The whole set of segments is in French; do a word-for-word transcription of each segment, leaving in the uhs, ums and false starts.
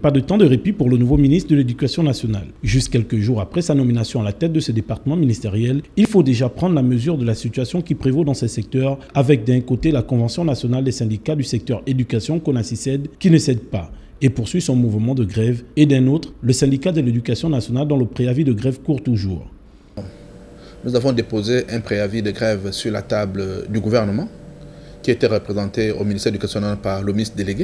Pas de temps de répit pour le nouveau ministre de l'Éducation nationale. Juste quelques jours après sa nomination à la tête de ce département ministériel, il faut déjà prendre la mesure de la situation qui prévaut dans ces secteurs, avec d'un côté la Convention nationale des syndicats du secteur éducation, CONACYCED, qui ne cède pas et poursuit son mouvement de grève, et d'un autre, le syndicat de l'éducation nationale dont le préavis de grève court toujours. Nous avons déposé un préavis de grève sur la table du gouvernement, qui était représenté au ministère de l'Éducation nationale par le ministre délégué,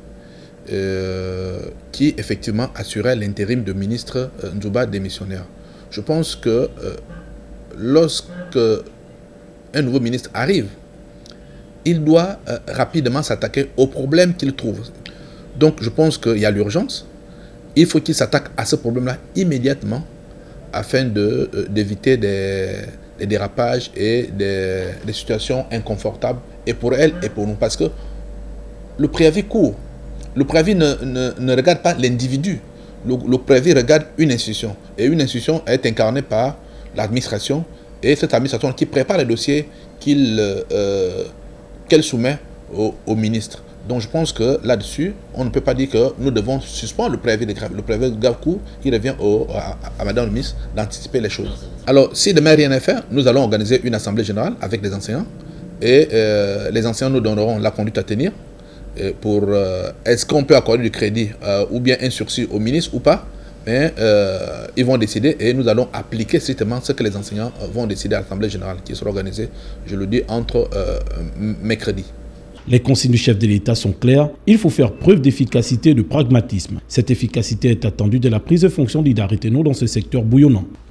Euh, qui effectivement assurait l'intérim de ministre euh, Nzouba démissionnaire. Je pense que euh, lorsque un nouveau ministre arrive, il doit euh, rapidement s'attaquer aux problèmes qu'il trouve. Donc je pense qu'il y a l'urgence. Il faut qu'il s'attaque à ce problème-là immédiatement afin de, euh, d'éviter des, des dérapages et des, des situations inconfortables, et pour elle et pour nous, parce que le préavis court. Le préavis ne, ne, ne regarde pas l'individu. Le, le préavis regarde une institution. Et une institution est incarnée par l'administration. Et cette administration qui prépare les dossiers qu'il, euh, qu'elle soumet au, au ministre. Donc je pense que là-dessus, on ne peut pas dire que nous devons suspendre le préavis de grève. Le préavis de grève court, il revient au, à, à Madame le ministre d'anticiper les choses. Alors si demain rien n'est fait, nous allons organiser une assemblée générale avec les enseignants. Et euh, les enseignants nous donneront la conduite à tenir. Pour euh, est-ce qu'on peut accorder du crédit euh, ou bien un sursis au ministre ou pas, mais euh, ils vont décider et nous allons appliquer strictement ce que les enseignants vont décider à l'Assemblée générale qui sera organisée, je le dis, entre euh, mercredi. Les consignes du chef de l'État sont claires, il faut faire preuve d'efficacité et de pragmatisme. Cette efficacité est attendue de la prise de fonction d'Ida Reteno dans ce secteur bouillonnant.